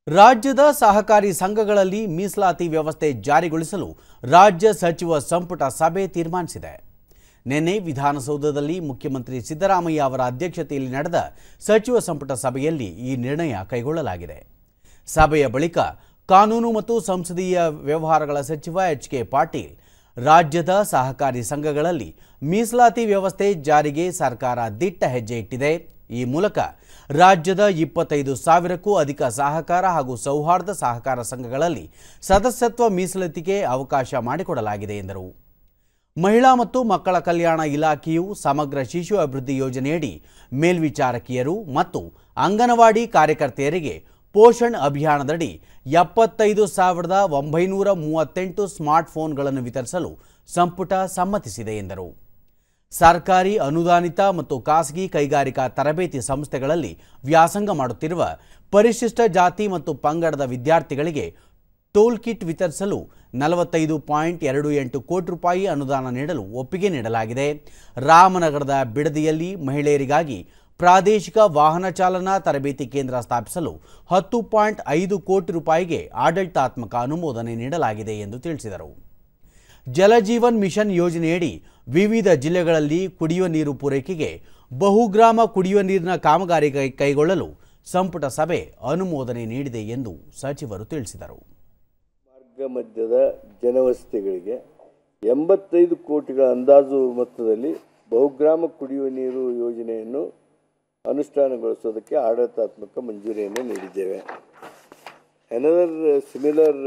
ರಾಜ್ಯದ ಸಹಕಾರಿ ಸಂಘಗಳಲ್ಲಿ ಮೀಸಲಾತಿ ವ್ಯವಸ್ಥೆ ಜಾರಿಗೊಳಿಸಲು ರಾಜ್ಯ ಸಚಿವ ಸಂಪುಟ ಸಭೆ ತೀರ್ಮಾನಿಸಿದೆ. ನಿನ್ನೆ ವಿಧಾನಸೌಧದಲ್ಲಿ ಮುಖ್ಯಮಂತ್ರಿ ಸಿದ್ದರಾಮಯ್ಯ ಅವರ ಅಧ್ಯಕ್ಷತೆಯಲ್ಲಿ ನಡೆದ ಸಚಿವ ಸಂಪುಟ ಸಭೆಯಲ್ಲಿ ಈ ನಿರ್ಣಯ ಕೈಗೊಳ್ಳಲಾಗಿದೆ. ಸಭೆಯ ಬಳಿಕ ಕಾನೂನು ಮತ್ತು ಸಂಸದೀಯ ವ್ಯವಹಾರಗಳ ಸಚಿವ ಎಚ್.ಕೆ. ಪಾಟೀಲ್ ರಾಜ್ಯದ ಸಹಕಾರಿ ಸಂಘಗಳಲ್ಲಿ ಮೀಸಲಾತಿ ವ್ಯವಸ್ಥೆ ಜಾರಿಗೆ ಸರ್ಕಾರ ದಿಟ್ಟ ಹೆಜ್ಜೆ ಇಟ್ಟಿದೆ. ಈ ಮೂಲಕ ರಾಜ್ಯದ 25,000ಕ್ಕೂ ಅಧಿಕ ಸಹಕಾರ ಹಾಗೂ ಸೌಹಾರ್ದ ಸಹಕಾರ ಸಂಘಗಳಲ್ಲಿ ಸದಸ್ಯತ್ವ ಮೀಸಲಿತಿಗೆ ಅವಕಾಶ ಮಾಡಿಕೊಡಲಾಗಿದೆ ಎಂದರು. ಮಹಿಳಾ ಮತ್ತು ಮಕ್ಕಳ ಕಲ್ಯಾಣ ಇಲಾಖೆಯು ಸಮಗ್ರ ಶಿಶು ಅಭಿವೃದ್ಧಿ ಯೋಜನೆಯಡಿ ಮೇಲ್ವಿಚಾರಕಿಯರು ಮತ್ತು ಅಂಗನವಾಡಿ ಕಾರ್ಯಕರ್ತೆಯರಿಗೆ ಪೋಷಣ್ ಅಭಿಯಾನದಡಿ 75,938 ಸ್ಮಾರ್ಟ್ ಫೋನ್ಗಳನ್ನು ವಿತರಿಸಲು ಸಂಪುಟ ಸಮ್ಮತಿಸಿದೆ ಎಂದರು. ಸರ್ಕಾರಿ ಅನುದಾನಿತ ಮತ್ತು ಖಾಸಗಿ ಕೈಗಾರಿಕಾ ತರಬೇತಿ ಸಂಸ್ಥೆಗಳಲ್ಲಿ ವ್ಯಾಸಂಗ ಮಾಡುತ್ತಿರುವ ಪರಿಶಿಷ್ಟ ಜಾತಿ ಮತ್ತು ಪಂಗಡದ ವಿದ್ಯಾರ್ಥಿಗಳಿಗೆ ಟೋಲ್ ಕಿಟ್ ವಿತರಿಸಲು 45.28 ಕೋಟಿ ರೂಪಾಯಿ ಅನುದಾನ ನೀಡಲು ಒಪ್ಪಿಗೆ ನೀಡಲಾಗಿದೆ. ರಾಮನಗರದ ಬಿಡದಿಯಲ್ಲಿ ಮಹಿಳೆಯರಿಗಾಗಿ ಪ್ರಾದೇಶಿಕ ವಾಹನ ಚಾಲನಾ ತರಬೇತಿ ಕೇಂದ್ರ ಸ್ಥಾಪಿಸಲು 10.5 ಕೋಟಿ ರೂಪಾಯಿಗೆ ಆಡಳಿತಾತ್ಮಕ ಅನುಮೋದನೆ ನೀಡಲಾಗಿದೆ ಎಂದು ತಿಳಿಸಿದರು. ಜಲಜೀವನ್ ಮಿಷನ್ ಯೋಜನೆಯಡಿ ವಿವಿಧ ಜಿಲ್ಲೆಗಳಲ್ಲಿ ಕುಡಿಯುವ ನೀರು ಪೂರೈಕೆಗೆ ಬಹುಗ್ರಾಮ ಕುಡಿಯುವ ನೀರಿನ ಕಾಮಗಾರಿ ಕೈಗೊಳ್ಳಲು ಸಂಪುಟ ಸಭೆ ಅನುಮೋದನೆ ನೀಡಿದೆ ಎಂದು ಸಚಿವರು ತಿಳಿಸಿದರು. ಮಾರ್ಗ ಮಧ್ಯದ ಜನವಸತಿಗಳಿಗೆ 85 ಕೋಟಿಗಳ ಅಂದಾಜು ಮೊತ್ತದಲ್ಲಿ ಬಹುಗ್ರಾಮ ಕುಡಿಯುವ ನೀರು ಯೋಜನೆಯನ್ನು ಅನುಷ್ಠಾನಗೊಳಿಸೋದಕ್ಕೆ ಆಡಳಿತಾತ್ಮಕ ಮಂಜೂರಿಯನ್ನು ನೀಡಿದ್ದೇವೆ. Another similar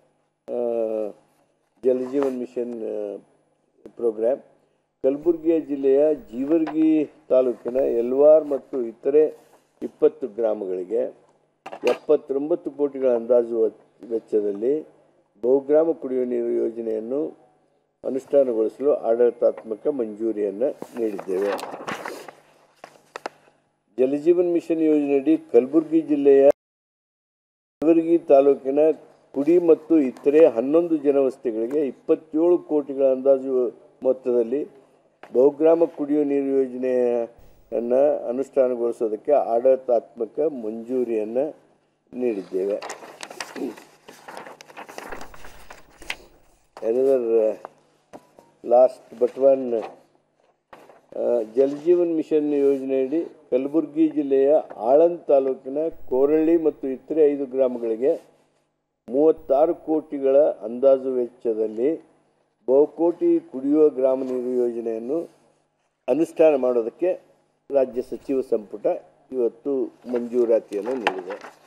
Jaljeevan mission program Kalaburagi ಜಿಲ್ಲೆಯ ಜೀವರ್ಗಿ ತಾಲೂಕಿನ ಯಲ್ವಾರ್ ಮತ್ತು ಇತರೆ 20 ಗ್ರಾಮಗಳಿಗೆ 79 ಕೋಟಿಗಳ ಅಂದಾಜು ವೆಚ್ಚದಲ್ಲಿ ಬಹುಗ್ರಾಮ ಕುಡಿಯುವ ನೀರು ಯೋಜನೆಯನ್ನು ಅನುಷ್ಠಾನಗೊಳಿಸಲು ಆಡಳಿತಾತ್ಮಕ ಮಂಜೂರಿಯನ್ನು ನೀಡಿದ್ದೇವೆ. ಜಲಜೀವನ್ ಮಿಷನ್ ಯೋಜನೆಯಡಿ ಕಲಬುರಗಿ ಜಿಲ್ಲೆಯ ಜೀವರ್ಗಿ ತಾಲೂಕಿನ ಕುಡಿ ಮತ್ತು ಇತರೆ 11 ಜನವಸತಿಗಳಿಗೆ 27 ಕೋಟಿಗಳ ಅಂದಾಜು ಮೊತ್ತದಲ್ಲಿ ಬಹುಗ್ರಾಮ ಕುಡಿಯುವ ನೀರು ಯೋಜನೆಯನ್ನು ಅನುಷ್ಠಾನಗೊಳಿಸೋದಕ್ಕೆ ಆಡಳಿತಾತ್ಮಕ ಮಂಜೂರಿಯನ್ನು ನೀಡಿದ್ದೇವೆ. Last but one Jaljeevan mission ಯೋಜನೆಯಡಿ ಕಲಬುರಗಿ ಜಿಲ್ಲೆಯ ಆಳಂದ್ ತಾಲೂಕಿನ ಕೋರಳ್ಳಿ ಮತ್ತು ಇತರೆ 5 ಗ್ರಾಮಗಳಿಗೆ 36 ಕೋಟಿಗಳ ಅಂದಾಜು ವೆಚ್ಚದಲ್ಲಿ ಬಹುಕೋಟಿ ಕುಡಿಯುವ ಗ್ರಾಮ ನೀರು ಯೋಜನೆಯನ್ನು ಅನುಷ್ಠಾನ ಮಾಡೋದಕ್ಕೆ ರಾಜ್ಯ ಸಚಿವ ಸಂಪುಟ ಇವತ್ತು ಮಂಜೂರಾತಿಯನ್ನು ನೀಡಿದೆ.